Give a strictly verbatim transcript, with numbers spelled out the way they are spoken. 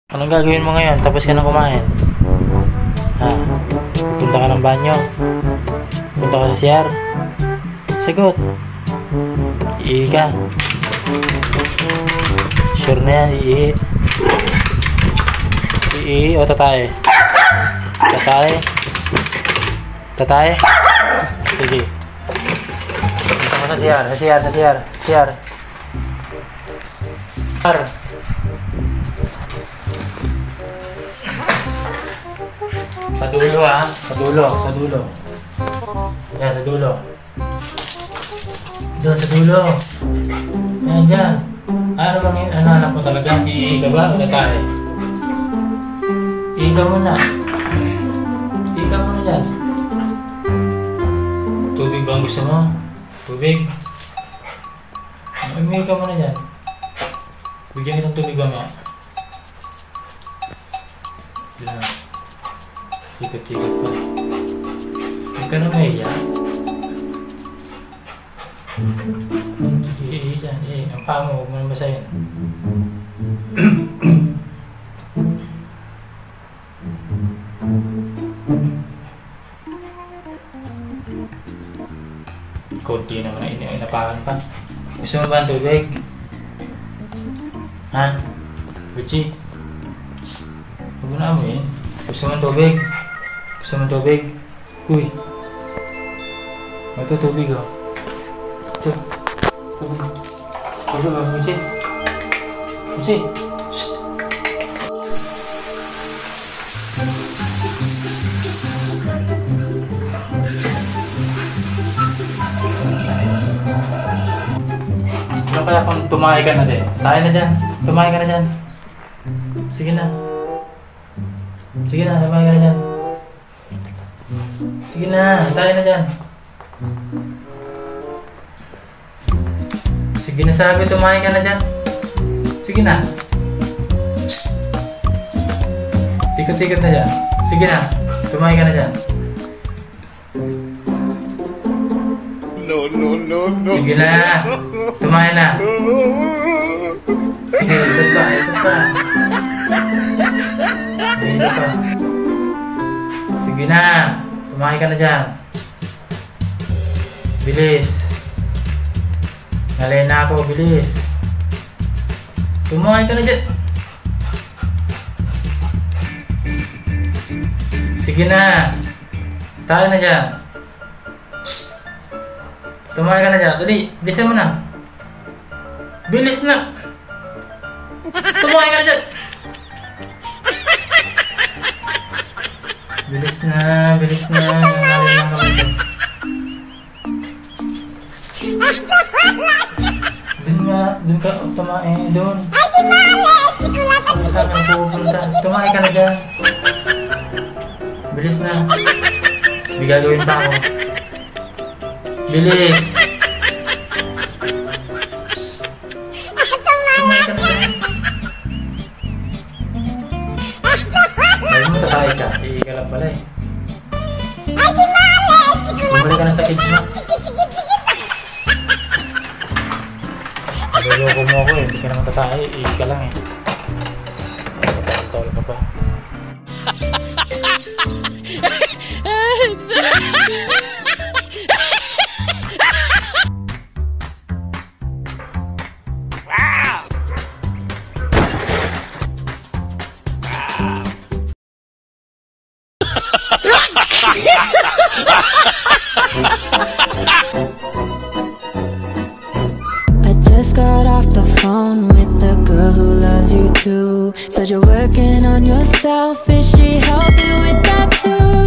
Anong gagawin mo ngayon? Tapos ka na kumain. Ha? Punta ka ng banyo. Punta ka sa C R. Sagot. Iihi ka. Sure na yan, iihi. Iihi o tatae? Tatae? Tatae? Sige. Punta ka sa C R, sa C R, sa C R, C R. R. Sa dulo ha, sa dulo, sa dulo. Yan, sa dulo. Doon, sa dulo. Yan, dyan. Ano bang yun? Ano anak mo talaga? Iihi ka ba? O tatae? Iihi ka muna. Iihi ka muna dyan. Tubig ba ang gusto mo? Tubig? Umihi ka muna dyan. Bigyan kitang tubig ba nga? Sila. Ikot-ikot pa. Huwag ka na mahiya. Sige, ihi dyan. Eh, ang paa mo, huwag mo nang basahin. Kunti naman na inapakan pa. Gusto mo ba ang tubig? Ha? Buchi? Huwag mo na amuin. Gusto mo ang tubig? Gusto mo ang tubig? Uy! Ito tubig oh. Ito. Tubig. Tubig oh, Buchi. Buchi! Shhh! Ano kaya kung tumahay ka na din? Tayo na dyan. Tumahay ka na dyan. Sige na. Sige na, tumahay ka na dyan. Sige na, tayo na dyan. Sige na sabi, tumahay ka na dyan. Sige na. Ikot-ikot na dyan. Sige na, tumahay ka na dyan. No, no, no, no. Sige na, tumahay na. Sige, ikot pa, ikot pa. Ikot pa. Sige na, tumahay ka na dyan. Bilis. Nalay na ako, bilis. Tumahay ka na dyan. Sige na. Tayo na dyan. Shhh. Tumahay ka na dyan. Dali, bilisan mo na. Bilis na. Tumahay ka na dyan. Bilis na, bilis na. Nalay na kami dyan. Dun ba? Dun ka tumahay. Dun. Ay, di mali! Hindi ko nasa Ano sa akin pupunta? Tumahay ka na dyan. Bilis na. May gagawin pa ako. Bilis. Tumahay ka na dyan. Ayaw mo tatay ka. Ihi ka lang pala eh. Ay, di mali! Bumalik ka na sa kids mo. Naluloko mo ako eh. Hindi ka naman tatay. Ihi ka lang eh. Tawal ka pa. I just got off the phone with the girl who loves you too. Said you're working on yourself, is she helping with that too?